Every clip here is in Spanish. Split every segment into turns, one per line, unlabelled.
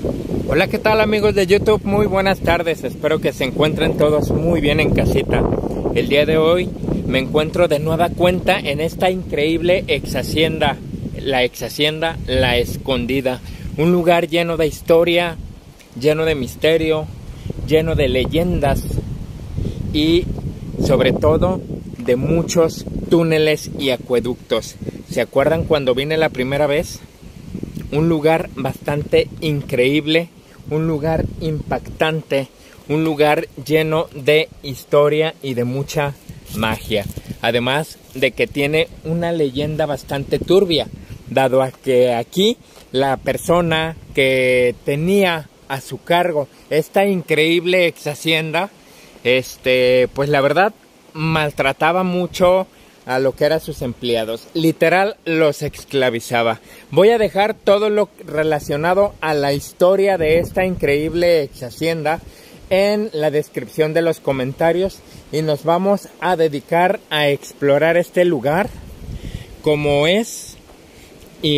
Hola, ¿qué tal amigos de YouTube? Muy buenas tardes, espero que se encuentren todos muy bien en casita. El día de hoy me encuentro de nueva cuenta en esta increíble ex hacienda La Escondida. Un lugar lleno de historia, lleno de misterio, lleno de leyendas y sobre todo de muchos túneles y acueductos. ¿Se acuerdan cuando vine la primera vez? Un lugar bastante increíble, un lugar impactante, un lugar lleno de historia y de mucha magia. Además de que tiene una leyenda bastante turbia, dado a que aquí la persona que tenía a su cargo esta increíble ex hacienda, pues la verdad maltrataba mucho a lo que eran sus empleados, literal los esclavizaba. Voy a dejar todo lo relacionado a la historia de esta increíble ex hacienda en la descripción de los comentarios y nos vamos a dedicar a explorar este lugar como es y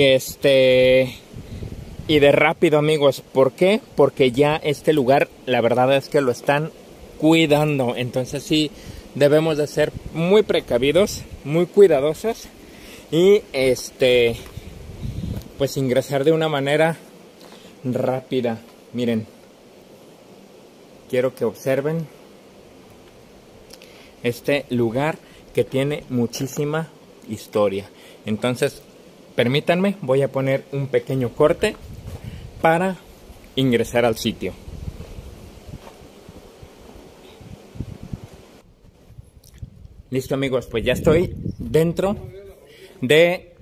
de rápido, amigos. ¿Por qué? Porque ya este lugar la verdad es que lo están cuidando, entonces sí debemos de ser muy precavidos, muy cuidadosos y pues ingresar de una manera rápida. Miren, quiero que observen este lugar que tiene muchísima historia. Entonces, permítanme, voy a poner un pequeño corte para ingresar al sitio. Listo amigos, pues ya estoy dentro de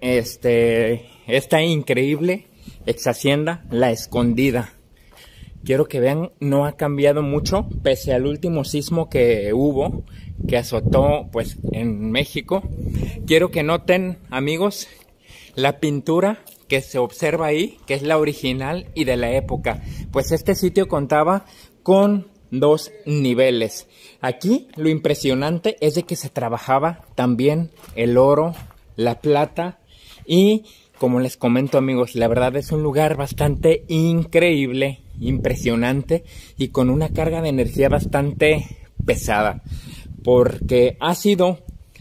esta increíble ex hacienda La Escondida. Quiero que vean, no ha cambiado mucho pese al último sismo que hubo, que azotó pues en México. Quiero que noten, amigos, la pintura que se observa ahí, que es la original y de la época. Pues este sitio contaba con 2 niveles. Aquí lo impresionante es de que se trabajaba también el oro, la plata y como les comento amigos, la verdad es un lugar bastante increíble, impresionante y con una carga de energía bastante pesada porque ha sido,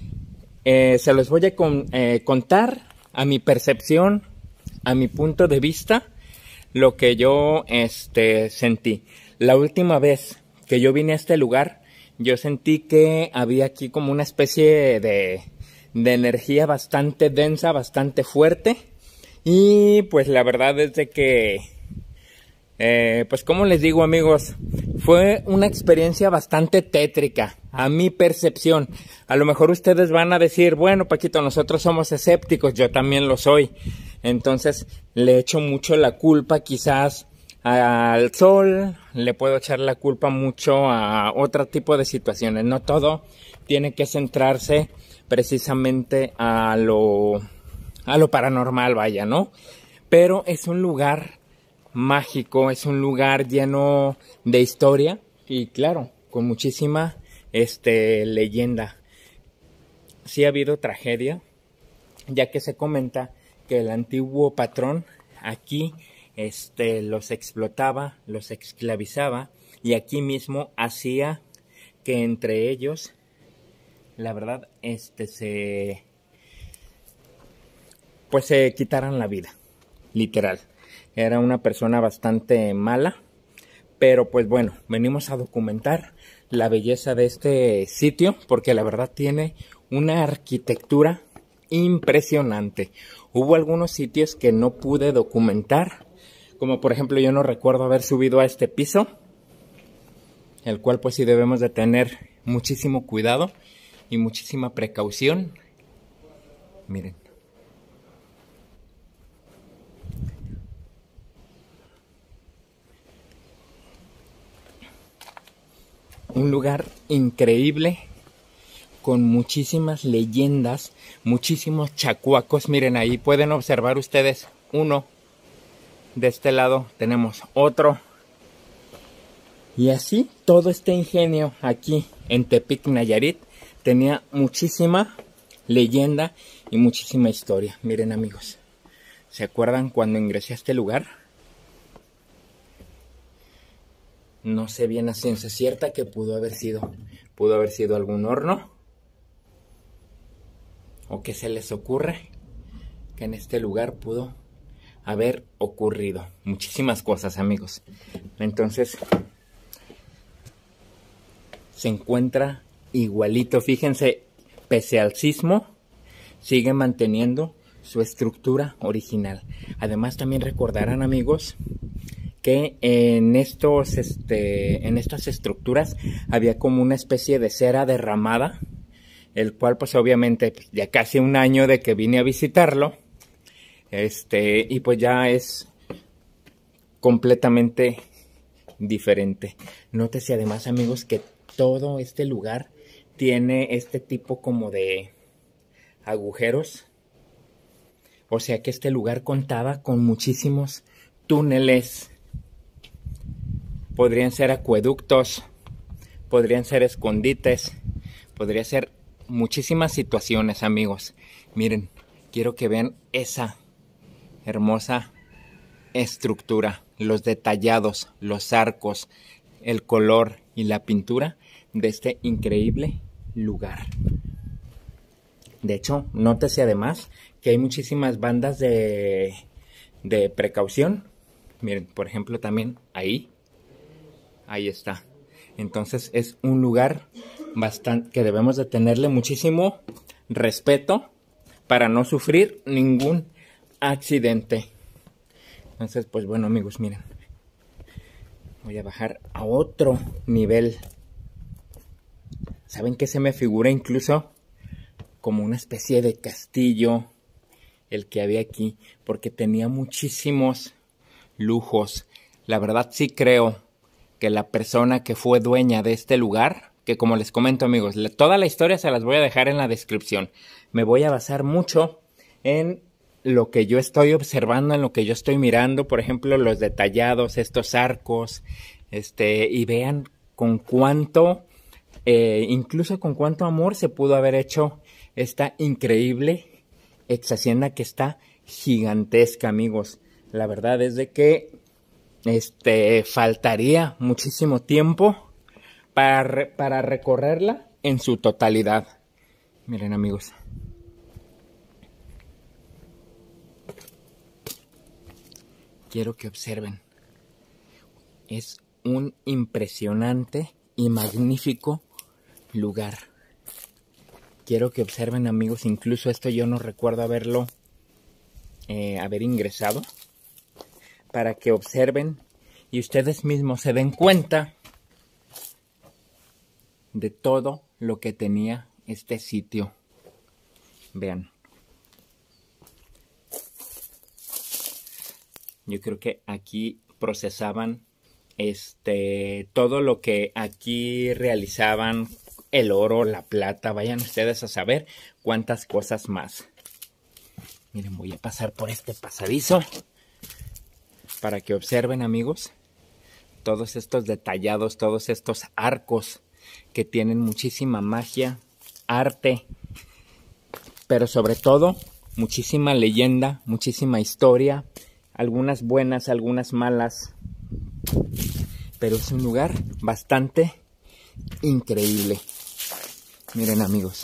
se los voy a contar a mi percepción, a mi punto de vista, lo que yo sentí. La última vez que yo vine a este lugar, yo sentí que había aquí como una especie de energía bastante densa, bastante fuerte. Y pues la verdad es de que, pues como les digo amigos, fue una experiencia bastante tétrica, a mi percepción. A lo mejor ustedes van a decir, bueno Paquito, nosotros somos escépticos, yo también lo soy. Entonces le echo mucho la culpa quizás al sol, le puedo echar la culpa mucho a otro tipo de situaciones. No todo tiene que centrarse precisamente a lo paranormal, vaya, ¿no? Pero es un lugar mágico, es un lugar lleno de historia y claro, con muchísima leyenda. Sí ha habido tragedia, ya que se comenta que el antiguo patrón aquí los explotaba, los esclavizaba y aquí mismo hacía que entre ellos, la verdad, se quitaran la vida, literal. Era una persona bastante mala, pero pues bueno, venimos a documentar la belleza de este sitio porque la verdad tiene una arquitectura impresionante. Hubo algunos sitios que no pude documentar, como por ejemplo yo no recuerdo haber subido a este piso, el cual pues sí debemos de tener muchísimo cuidado y muchísima precaución. Miren. Un lugar increíble, con muchísimas leyendas, muchísimos chacuacos. Miren, ahí pueden observar ustedes uno. De este lado tenemos otro. Y así todo este ingenio aquí en Tepic, Nayarit, tenía muchísima leyenda y muchísima historia. Miren amigos, ¿se acuerdan cuando ingresé a este lugar? No sé bien a ciencia cierta qué pudo haber sido. Pudo haber sido algún horno. ¿O qué se les ocurre? Que en este lugar pudo haber ocurrido muchísimas cosas, amigos. Entonces, se encuentra igualito. Fíjense, pese al sismo, sigue manteniendo su estructura original. Además, también recordarán, amigos, que en estas estructuras había como una especie de cera derramada, el cual pues obviamente ya casi un año de que vine a visitarlo, y pues ya es completamente diferente. Nótese además, amigos, que todo este lugar tiene este tipo como de agujeros. O sea que este lugar contaba con muchísimos túneles. Podrían ser acueductos, podrían ser escondites, podría ser muchísimas situaciones, amigos. Miren, quiero que vean esa hermosa estructura, los detallados, los arcos, el color y la pintura de este increíble lugar. De hecho, nótese además que hay muchísimas bandas de precaución. Miren, por ejemplo, también ahí está. Entonces es un lugar bastante que debemos de tenerle muchísimo respeto para no sufrir ningún accidente. Entonces, pues bueno, amigos, miren. Voy a bajar a otro nivel. ¿Saben qué se me figura incluso? Como una especie de castillo el que había aquí, porque tenía muchísimos lujos. La verdad sí creo que la persona que fue dueña de este lugar, que como les comento, amigos, toda la historia se las voy a dejar en la descripción. Me voy a basar mucho en lo que yo estoy observando, en lo que yo estoy mirando, por ejemplo, los detallados, estos arcos, y vean con cuánto, incluso con cuánto amor se pudo haber hecho esta increíble ex hacienda que está gigantesca, amigos. La verdad es de que faltaría muchísimo tiempo para recorrerla en su totalidad. Miren, amigos. Quiero que observen. Es un impresionante y magnífico lugar. Quiero que observen, amigos, incluso esto yo no recuerdo haber ingresado, para que observen y ustedes mismos se den cuenta de todo lo que tenía este sitio. Vean. Yo creo que aquí procesaban todo lo que aquí realizaban, el oro, la plata, vayan ustedes a saber cuántas cosas más. Miren, voy a pasar por este pasadizo para que observen, amigos, todos estos detallados, todos estos arcos que tienen muchísima magia, arte, pero sobre todo muchísima leyenda, muchísima historia, algunas buenas, algunas malas, pero es un lugar bastante increíble. Miren, amigos,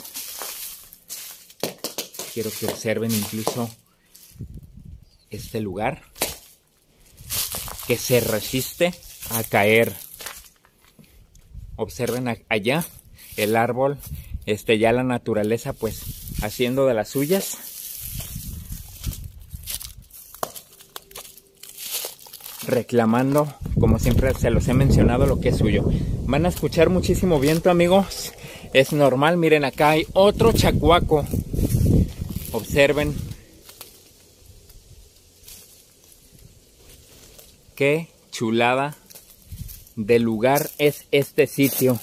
quiero que observen incluso este lugar que se resiste a caer. Observen allá el árbol, ya la naturaleza pues haciendo de las suyas. Reclamando, como siempre se los he mencionado, lo que es suyo. Van a escuchar muchísimo viento, amigos. Es normal. Miren, acá hay otro chacuaco. Observen. Qué chulada de lugar es este sitio.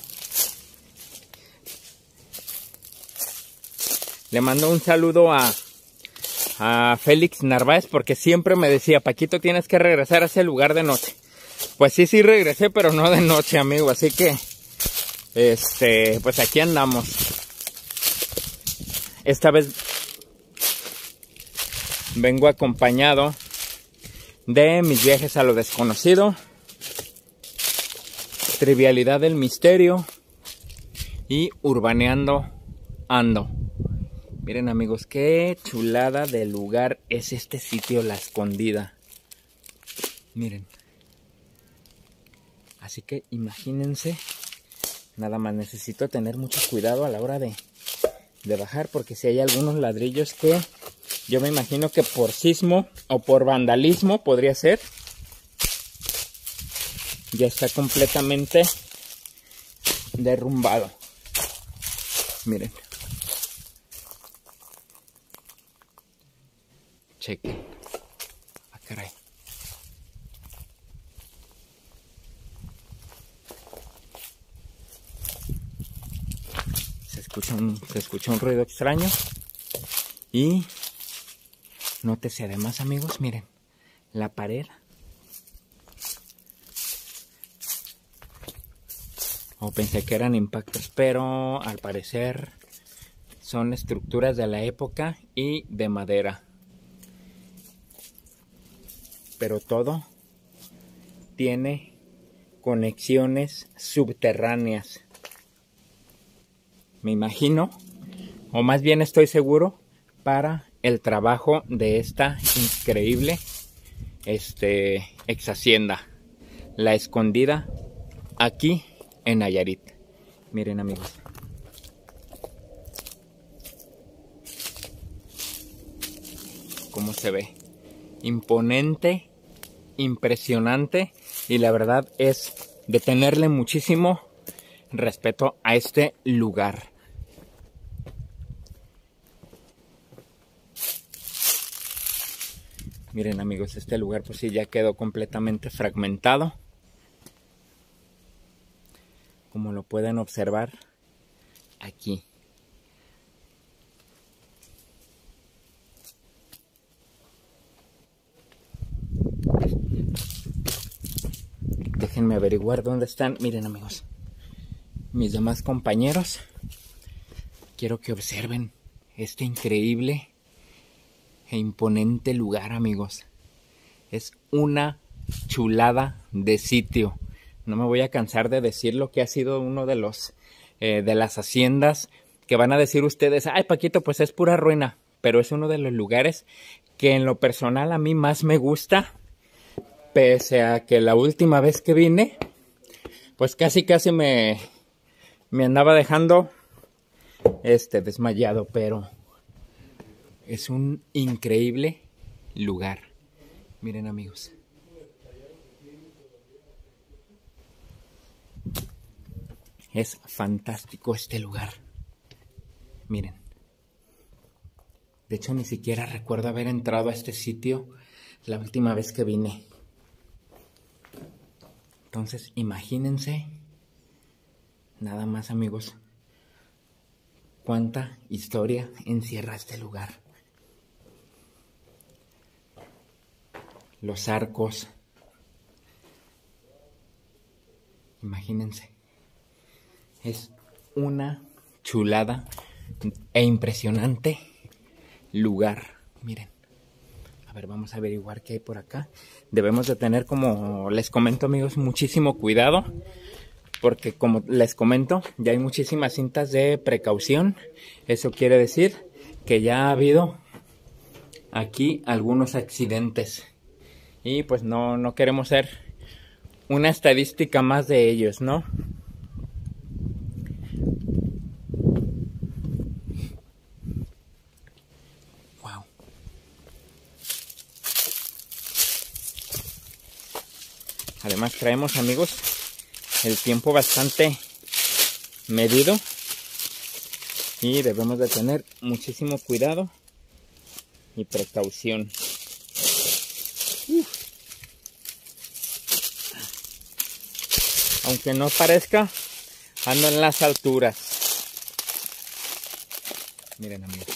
Le mando un saludo a Félix Narváez, porque siempre me decía: Paquito, tienes que regresar a ese lugar de noche. Pues sí regresé, pero no de noche, amigo. Así que, pues aquí andamos. Esta vez vengo acompañado de mis viajes a lo desconocido. Trivialidad del misterio y urbaneando ando. Miren amigos, qué chulada de lugar es este sitio, La Escondida. Miren. Así que imagínense, nada más necesito tener mucho cuidado a la hora de bajar, porque si hay algunos ladrillos que yo me imagino que por sismo o por vandalismo podría ser, ya está completamente derrumbado. Miren. Chequen. Ah, caray. Se escucha un ruido extraño. Y nótese además, amigos, miren, la pared. Pensé que eran impactos, pero al parecer son estructuras de la época y de madera. Pero todo tiene conexiones subterráneas. Me imagino, o más bien estoy seguro, para el trabajo de esta increíble ex hacienda, La Escondida, aquí en Nayarit. Miren amigos. Cómo se ve. Imponente, impresionante, y la verdad es de tenerle muchísimo respeto a este lugar. Miren amigos, este lugar pues sí ya quedó completamente fragmentado. Como lo pueden observar aquí. Déjenme averiguar dónde están. Miren amigos, mis demás compañeros. Quiero que observen este increíble e imponente lugar, amigos. Es una chulada de sitio. No me voy a cansar de decirlo, que ha sido uno de los de las haciendas que van a decir ustedes, ay Paquito, pues es pura ruina, pero es uno de los lugares que en lo personal a mí más me gusta, pese a que la última vez que vine, pues casi me andaba dejando desmayado, pero es un increíble lugar. Miren amigos. Es fantástico este lugar. Miren. De hecho, ni siquiera recuerdo haber entrado a este sitio la última vez que vine. Entonces, imagínense, nada más amigos, cuánta historia encierra este lugar. Los arcos. Imagínense. Es una chulada e impresionante lugar. Miren. A ver, vamos a averiguar qué hay por acá. Debemos de tener, como les comento amigos, muchísimo cuidado. Porque como les comento, ya hay muchísimas cintas de precaución. Eso quiere decir que ya ha habido aquí algunos accidentes. Y pues no queremos ser una estadística más de ellos, ¿no? Wow. Además traemos, amigos, el tiempo bastante medido y debemos de tener muchísimo cuidado y precaución. Aunque no parezca, ando en las alturas. Miren amigos.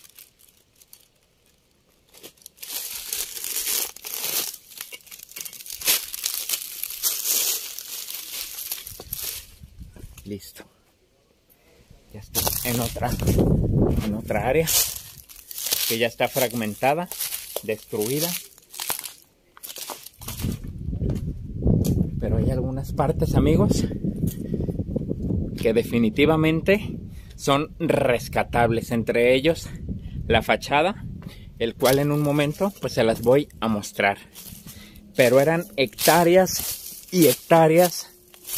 Listo. Ya está en otra área que ya está fragmentada, destruida. pero hay algunas partes, amigos, que definitivamente son rescatables. Entre ellos la fachada, el cual en un momento pues se las voy a mostrar. Pero eran hectáreas y hectáreas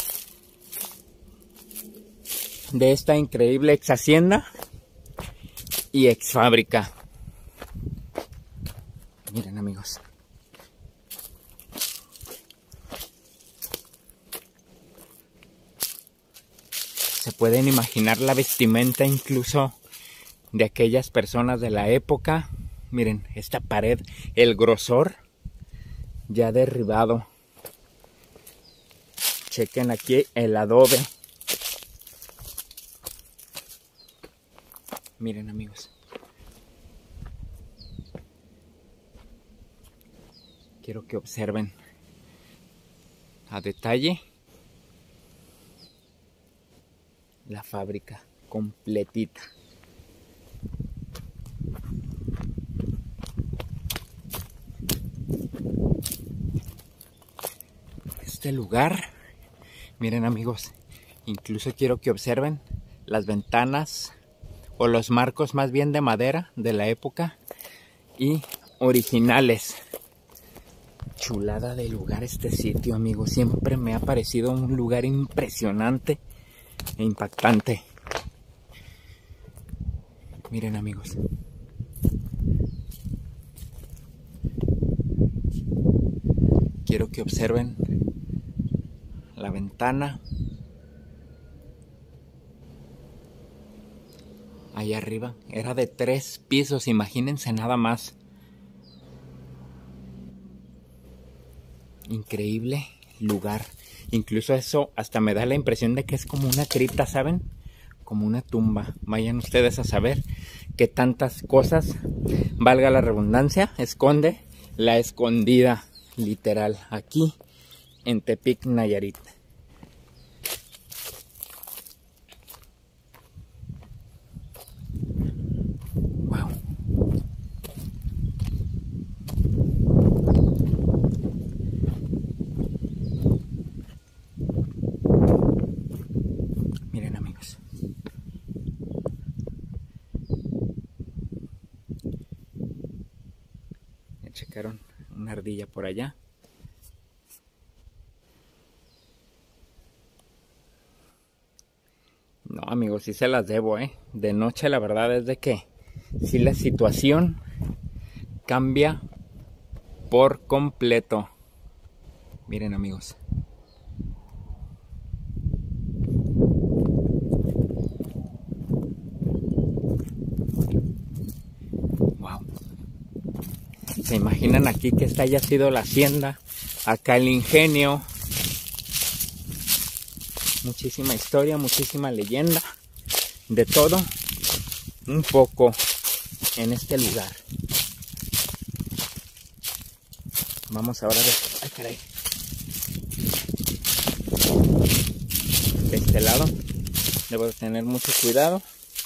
de esta increíble ex hacienda y ex fábrica. Miren, amigos. Se pueden imaginar la vestimenta incluso de aquellas personas de la época. Miren, esta pared, el grosor ya derribado. Chequen aquí el adobe. Miren, amigos. Quiero que observen a detalle la fábrica completita. Este lugar, miren, amigos, incluso quiero que observen las ventanas o los marcos más bien de madera de la época y originales. Chulada de lugar este sitio, amigos. Siempre me ha parecido un lugar impresionante e impactante. Miren, amigos. Quiero que observen la ventana. Ahí arriba. Era de 3 pisos, imagínense nada más. Increíble lugar. Incluso eso hasta me da la impresión de que es como una cripta, ¿saben? Como una tumba. Vayan ustedes a saber qué tantas cosas, valga la redundancia, esconde la escondida, literal, aquí en Tepic, Nayarit. Wow. Miren, amigos. Me checaron una ardilla por allá. No, amigos, sí se las debo, ¿eh? De noche la verdad es de que sí la situación cambia por completo. Miren, amigos. Wow. ¿Se imaginan aquí que esta haya sido la hacienda? Acá el ingenio. Muchísima historia, muchísima leyenda. De todo un poco en este lugar. Vamos ahora de... ¡Ay, caray! De este lado debo de tener mucho cuidado.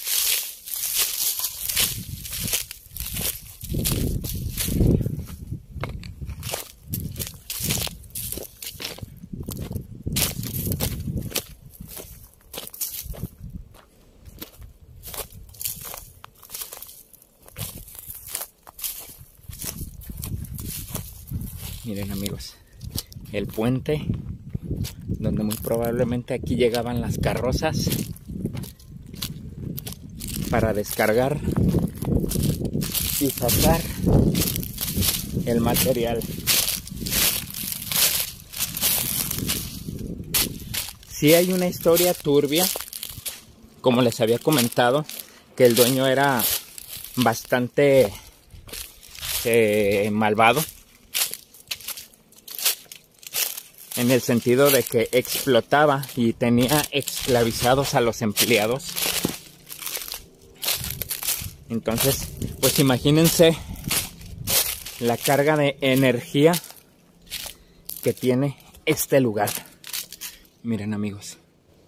Miren, amigos, el puente donde muy probablemente aquí llegaban las carrozas para descargar y sacar el material. Sí hay una historia turbia, como les había comentado, que el dueño era bastante malvado. En el sentido de que explotaba y tenía esclavizados a los empleados. Entonces, pues imagínense la carga de energía que tiene este lugar. Miren, amigos.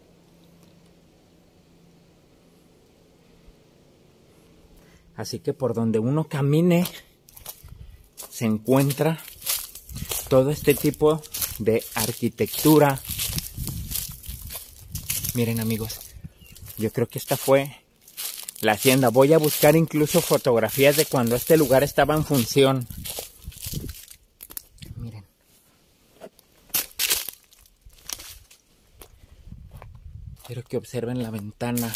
Así que por donde uno camine, se encuentra todo este tipo de arquitectura. Miren, amigos, yo creo que esta fue la hacienda. Voy a buscar incluso fotografías de cuando este lugar estaba en función. Miren. Quiero que observen la ventana.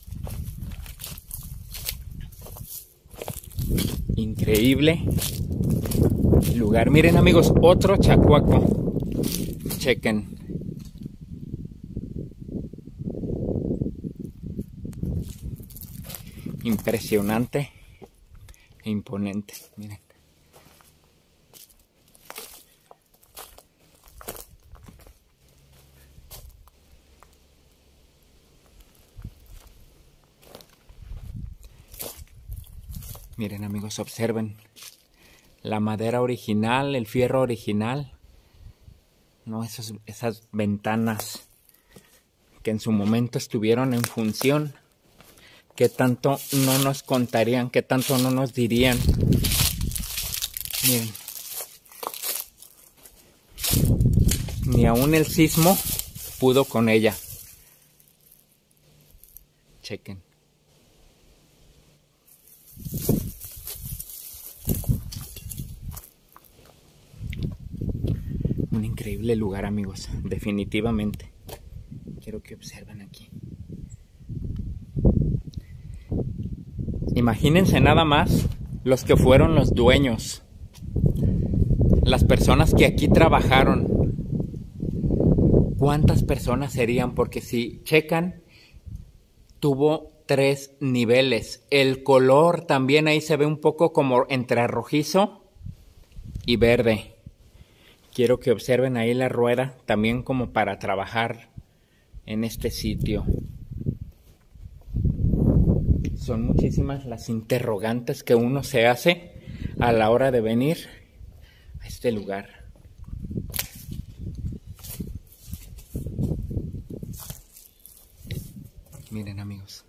Increíble lugar. Miren, amigos, otro chacuaco. Chequen. Impresionante e imponente. Miren. Miren, amigos, observen la madera original, el fierro original. No, esas ventanas que en su momento estuvieron en función. ¿Qué tanto no nos contarían? ¿Qué tanto no nos dirían? Miren. Ni aún el sismo pudo con ella. Chequen. Un increíble lugar, amigos. Definitivamente. Quiero que observen aquí. Imagínense nada más los que fueron los dueños, las personas que aquí trabajaron. ¿Cuántas personas serían? Porque si checan, tuvo 3 niveles. El color también ahí se ve un poco como entre rojizo y verde. Quiero que observen ahí la rueda, también como para trabajar en este sitio. Son muchísimas las interrogantes que uno se hace a la hora de venir a este lugar. Miren, amigos.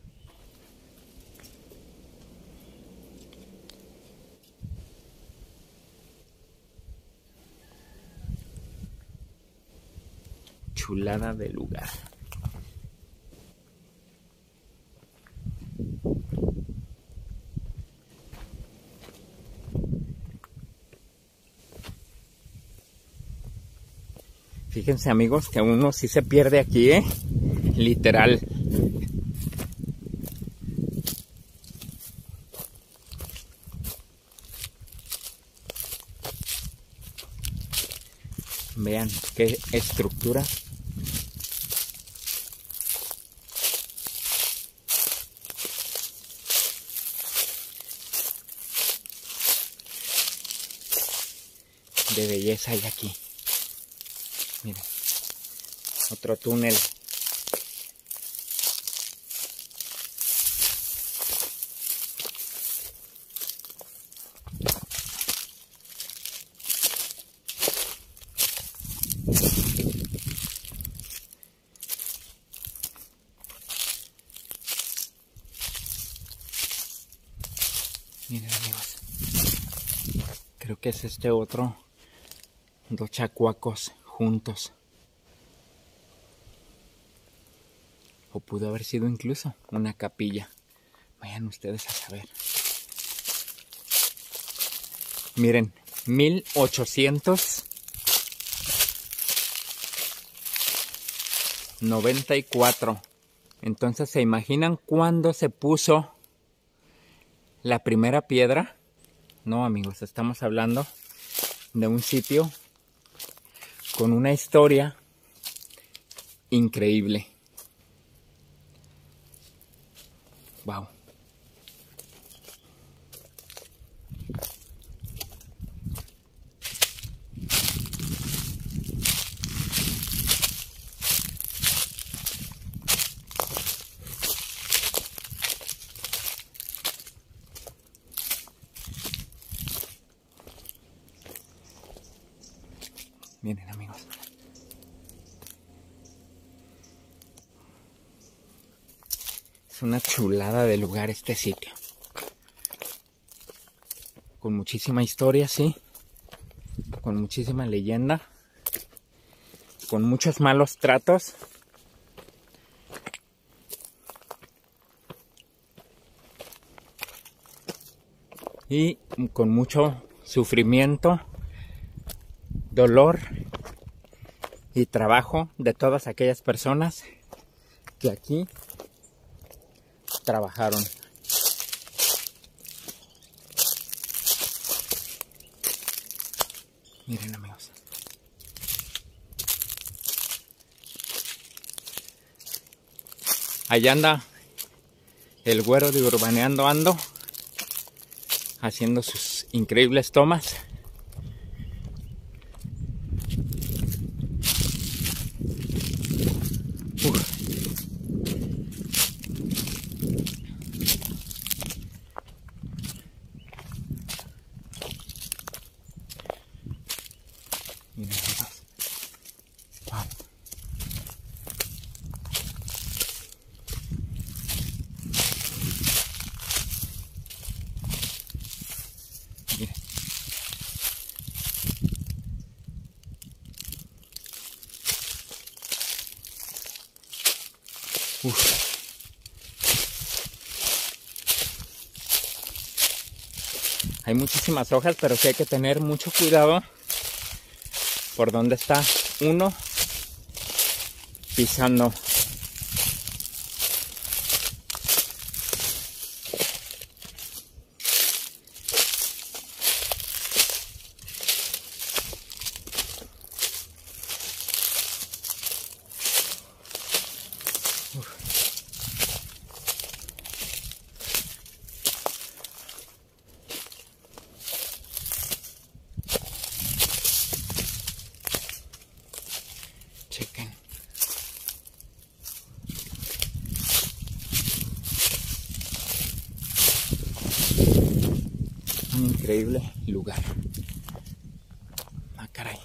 Chulada de lugar. Fíjense, amigos, que uno sí se pierde aquí, literal. Vean qué estructura. De belleza hay aquí. Miren, otro túnel. Miren, amigos, creo que es este otro, 2 chacuacos juntos. O pudo haber sido incluso una capilla. Vayan ustedes a saber. Miren, 1894. Entonces, ¿se imaginan cuándo se puso la primera piedra? No, amigos, estamos hablando de un sitio con una historia increíble. Wow. Miren, amigos. Es una chulada de lugar este sitio. Con muchísima historia, sí. Con muchísima leyenda. con muchos malos tratos. Y con mucho sufrimiento, dolor y trabajo de todas aquellas personas que aquí trabajaron. Miren, amigos. Allá anda el güero de Urbaneando Ando, haciendo sus increíbles tomas. Miren, amigos. Wow. Miren. Hay muchísimas hojas, pero sí hay que tener mucho cuidado por donde está uno pisando. Chequen. Un increíble lugar. Ah, caray.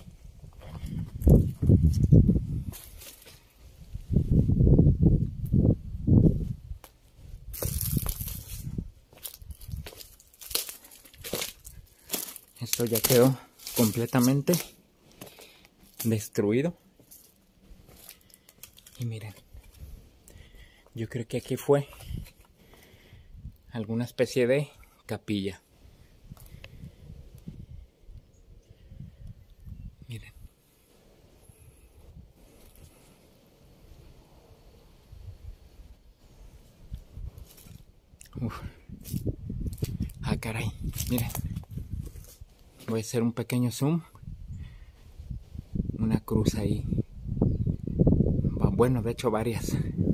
Esto ya quedó completamente destruido. Y miren, yo creo que aquí fue alguna especie de capilla. Miren. Uf. Ah, caray, miren. Voy a hacer un pequeño zoom. Una cruz ahí. Bueno, de hecho varias.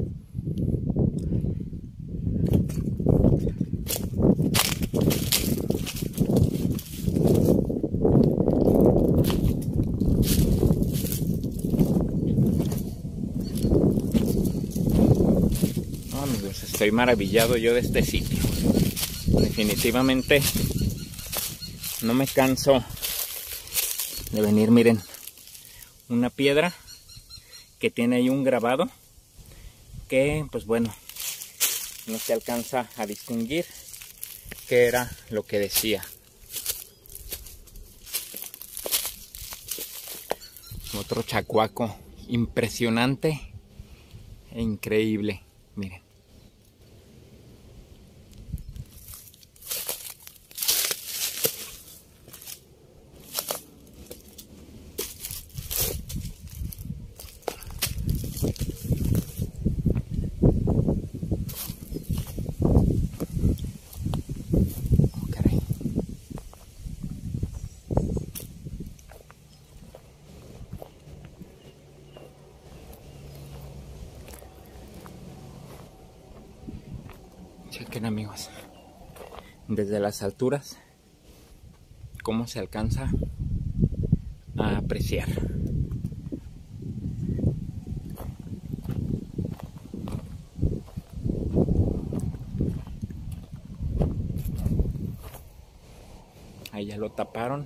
No, amigos, estoy maravillado yo de este sitio. Definitivamente no me canso de venir. Miren, una piedra que tiene ahí un grabado que, pues bueno, no se alcanza a distinguir qué era lo que decía. Otro chacuaco impresionante e increíble. Miren. Chequen, amigos, desde las alturas cómo se alcanza a apreciar. Ahí ya lo taparon.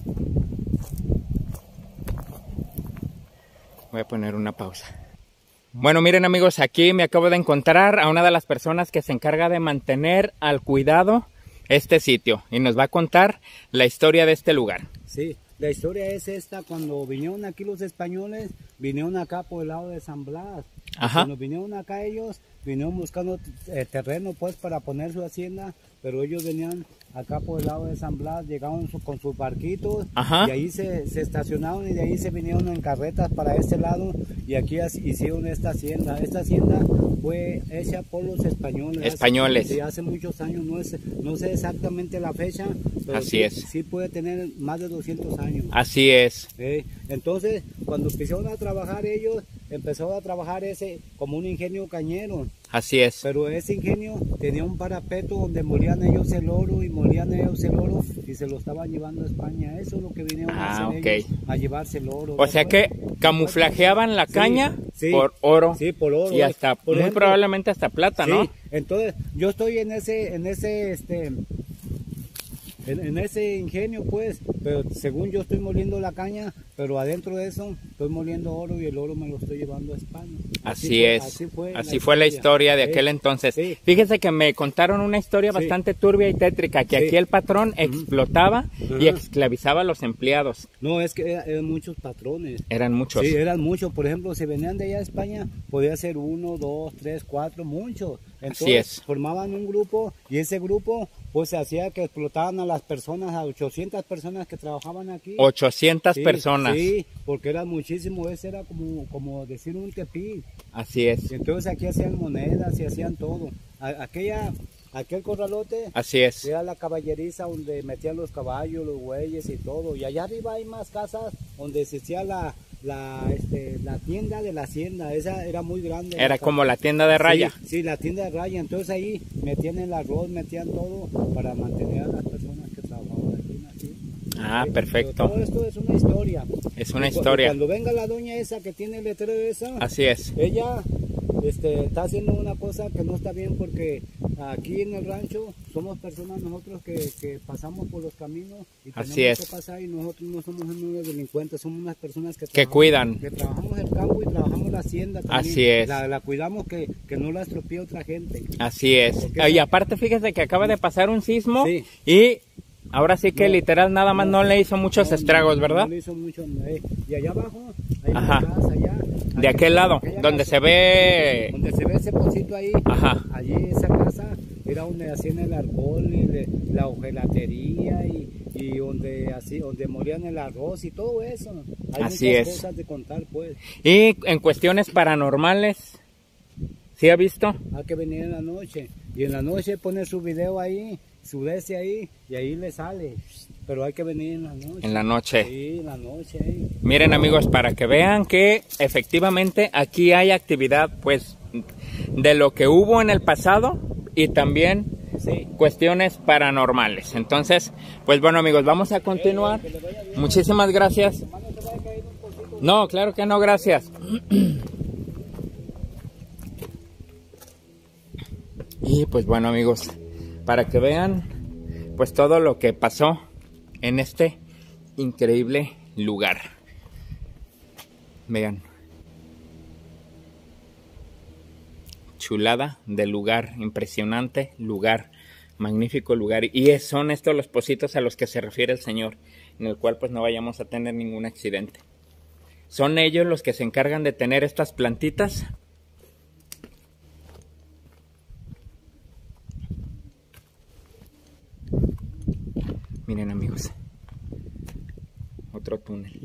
Voy a poner una pausa. Bueno, miren amigos, aquí me acabo de encontrar a una de las personas que se encarga de mantener al cuidado este sitio y nos va a contar la historia de este lugar.
Sí, la historia es esta: cuando vinieron aquí los españoles, vinieron acá por el lado de San Blas.
Ajá.
Cuando vinieron acá ellos, vinieron buscando terreno pues para poner su hacienda, pero ellos venían acá por el lado de San Blas, llegaron con sus barquitos.
Ajá.
Y ahí se estacionaron y de ahí se vinieron en carretas para este lado y aquí hicieron esta hacienda. Esta hacienda fue hecha por los españoles.
Españoles.
Hace muchos años, no sé exactamente la fecha, pero
Así
sí,
es.
sí puede tener más de 200 años.
Así es.
Entonces, cuando empezaron a trabajar ellos, empezó a trabajar ese como un ingenio cañero.
Así es.
Pero ese ingenio tenía un parapeto donde molían ellos el oro y se lo estaban llevando a España. Eso es lo que vinieron a hacer ellos, a llevarse el oro.
O sea que camuflajeaban la caña por oro.
Sí, por oro.
Y hasta, muy ejemplo, probablemente hasta plata, ¿no?
Entonces, yo estoy en ese ingenio pues, pero según yo estoy moliendo la caña, pero adentro de eso estoy moliendo oro y el oro me lo estoy llevando a España. Así fue la historia de aquel entonces.
Fíjense que me contaron una historia bastante turbia y tétrica, que aquí el patrón explotaba y esclavizaba a los empleados.
No, es que eran muchos patrones.
Eran muchos.
Sí, eran muchos. Por ejemplo, si venían de allá a España, podía ser 1, 2, 3, 4, muchos. Entonces,
así es.
Formaban un grupo y ese grupo pues se hacía que explotaban a las personas, a 800 personas que trabajaban aquí.
800 personas.
Sí, porque eran muchísimos, ese era como decir un tepi.
Así es.
Entonces aquí hacían monedas y hacían todo. Aquel corralote,
así es,
era la caballeriza donde metían los caballos, los bueyes y todo. Y allá arriba hay más casas donde se hacía la tienda de la hacienda. Esa era muy grande.
Era como la tienda de raya.
Sí, la tienda de raya. Entonces ahí metían el arroz, metían todo para mantener a las personas que trabajaban aquí en la hacienda.
Perfecto.
Pero todo esto es una historia.
Es una historia.
Cuando venga la doña esa que tiene el letrero esa,
así es.
Ella está haciendo una cosa que no está bien, porque aquí en el rancho somos personas nosotros que pasamos por los caminos y tenemos que pasar, y nosotros no somos unos delincuentes, somos unas personas que
cuidan,
que trabajamos el campo y trabajamos la hacienda también.
Así es.
La cuidamos, que no la estropee otra gente.
Así es. Y aparte fíjese que acaba de pasar un sismo y ahora sí que literal nada más no le hizo muchos estragos, ¿verdad?
No le hizo mucho. Y allá abajo hay una casa allá.
De aquel lado, donde se ve...
Donde se ve ese pocito ahí.
Ajá.
Allí esa casa era donde hacían el árbol y la hojelatería y donde molían el arroz y todo eso. Hay muchas cosas de contar, pues.
Y en cuestiones paranormales, ¿sí ha visto?
Hay que venir en la noche. Y en la noche pone su video ahí, su DC ahí, y ahí le sale. Pero hay que venir en la noche.
En la noche.
Sí, en la noche.
Miren amigos, para que vean que efectivamente aquí hay actividad pues de lo que hubo en el pasado y también cuestiones paranormales. Entonces, pues bueno amigos, vamos a continuar. Muchísimas gracias. No, claro que no, gracias. Y pues bueno amigos, para que vean pues todo lo que pasó en este increíble lugar. Vean. Chulada de lugar, impresionante lugar, magnífico lugar. Y son estos los pocitos a los que se refiere el Señor, en el cual pues no vayamos a tener ningún accidente. Son ellos los que se encargan de tener estas plantitas. Miren amigos, otro túnel.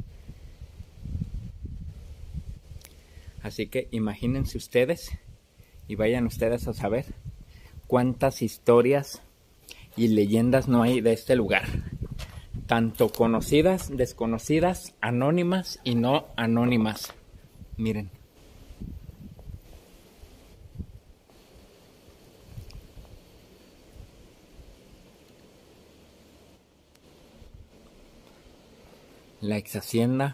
Así que imagínense ustedes y vayan ustedes a saber cuántas historias y leyendas no hay de este lugar. Tanto conocidas, desconocidas, anónimas y no anónimas. Miren. La ex hacienda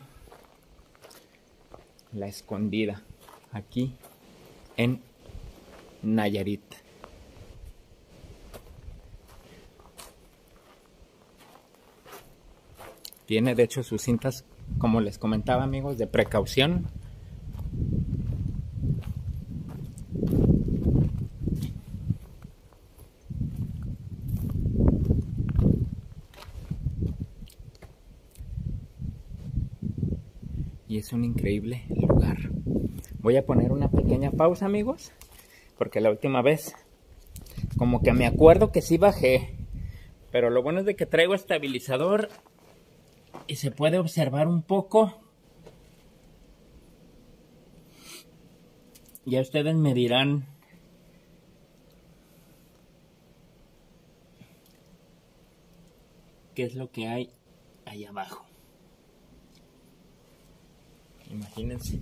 La Escondida, aquí en Nayarit. Tiene de hecho sus cintas, como les comentaba amigos, de precaución. Y es un increíble lugar. Voy a poner una pequeña pausa, amigos, porque la última vez como que me acuerdo que sí bajé, pero lo bueno es de que traigo estabilizador y se puede observar un poco. Ya ustedes me dirán qué es lo que hay ahí abajo. Imagínense.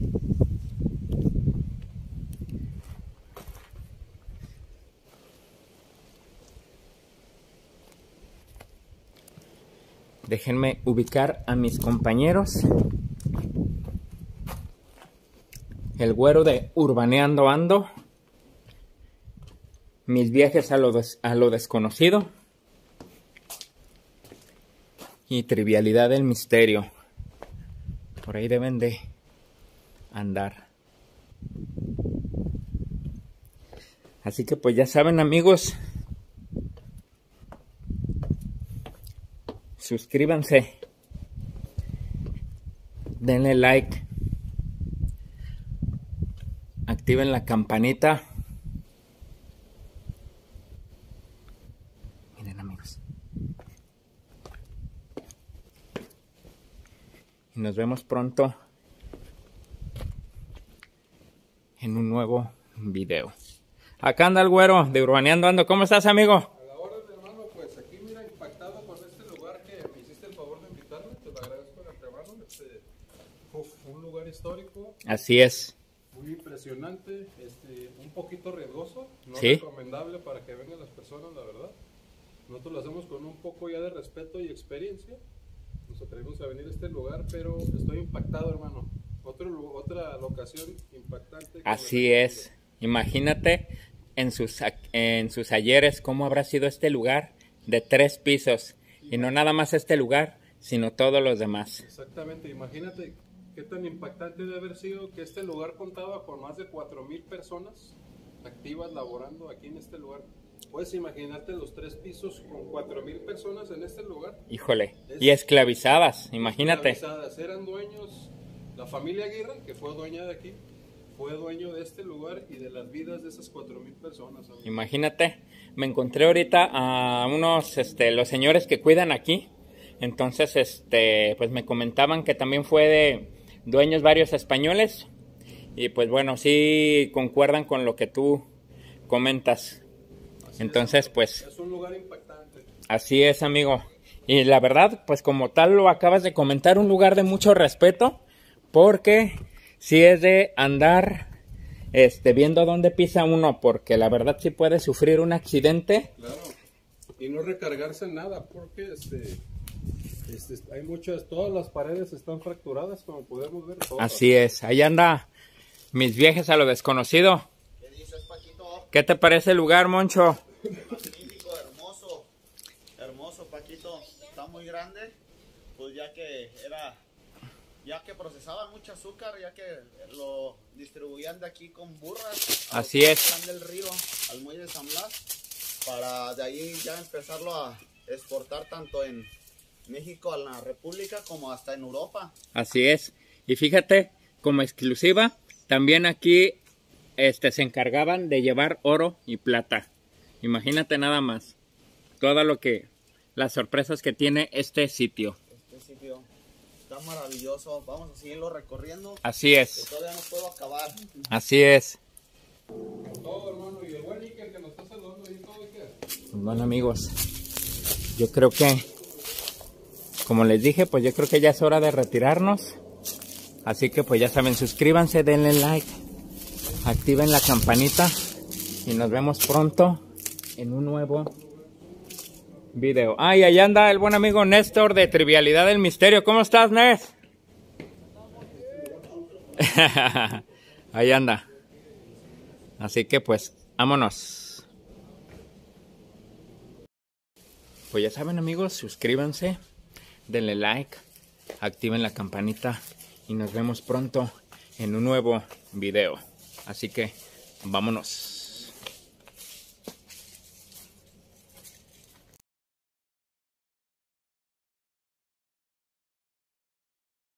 Déjenme ubicar a mis compañeros. El güero de Urbaneando Ando. Mis viajes a lo desconocido. Y Trivialidad del Misterio. Por ahí deben de andar. Así que pues ya saben, amigos. Suscríbanse. Denle like. Activen la campanita. Miren, amigos. Y nos vemos pronto en un nuevo video. Acá anda el güero de Urbaneando Ando. ¿Cómo estás, amigo?
A la hora, hermano, pues aquí mira, impactado con este lugar que me hiciste el favor de invitarme. Te lo agradezco de antemano. Un lugar histórico.
Así es.
Muy impresionante, un poquito riesgoso, no
¿Sí?
Recomendable para que vengan las personas, la verdad. Nosotros lo hacemos con un poco ya de respeto y experiencia. Nos atrevimos a venir a este lugar, pero estoy impactado, hermano. Otra locación impactante.
Así es. Imagínate en sus ayeres cómo habrá sido este lugar de 3 pisos. Y no nada más este lugar, sino todos los demás.
Exactamente, imagínate qué tan impactante debe haber sido que este lugar contaba con más de 4,000 personas activas laborando aquí en este lugar. Puedes imaginarte los 3 pisos con 4,000 personas en este lugar.
Híjole, y esclavizadas, imagínate.
Esclavizadas, eran dueños, la familia Aguirre, que fue dueña de aquí, fue dueño de este lugar y de las vidas de esas 4,000 personas. Amigo.
Imagínate, me encontré ahorita a unos, los señores que cuidan aquí. Entonces, pues me comentaban que también fue de dueños varios españoles. Y pues bueno, sí concuerdan con lo que tú comentas. Entonces, pues...
Es un lugar impactante.
Así es, amigo. Y la verdad, pues como tal lo acabas de comentar, un lugar de mucho respeto. Porque sí es de andar viendo dónde pisa uno. Porque la verdad sí puede sufrir un accidente.
Claro. Y no recargarse en nada. Porque hay muchas, todas las paredes están fracturadas, como podemos ver. Todas.
Así es. Ahí anda mis viajes a lo desconocido.
¿Qué dices, Paquito?
¿Qué te parece el lugar, Moncho?
Magnífico, hermoso. Hermoso, Paquito. Está muy grande. Pues ya que procesaban mucho azúcar, ya que lo distribuían de aquí con burras.
Así es.
Al plan del río, al muelle de San Blas. Para de ahí ya empezarlo a exportar tanto en México, a la República, como hasta en Europa.
Así es. Y fíjate, como exclusiva, también aquí se encargaban de llevar oro y plata. Imagínate nada más. Todo lo que, las sorpresas que tiene este sitio.
Este sitio está maravilloso. Vamos a seguirlo recorriendo.
Así es.
Que todavía no puedo acabar.
Así es.
Todo, hermano. Y el buen Iker que nos está saludando ahí todo, Iker.
Bueno, amigos, yo creo que, como les dije, pues yo creo que ya es hora de retirarnos. Así que pues ya saben, suscríbanse, denle like, activen la campanita y nos vemos pronto en un nuevo video. Ah, y allá anda el buen amigo Néstor de Trivialidad del Misterio. ¿Cómo estás, Nes? Ahí anda. Así que pues, vámonos. Pues ya saben, amigos, suscríbanse, denle like, activen la campanita y nos vemos pronto en un nuevo video. Así que vámonos.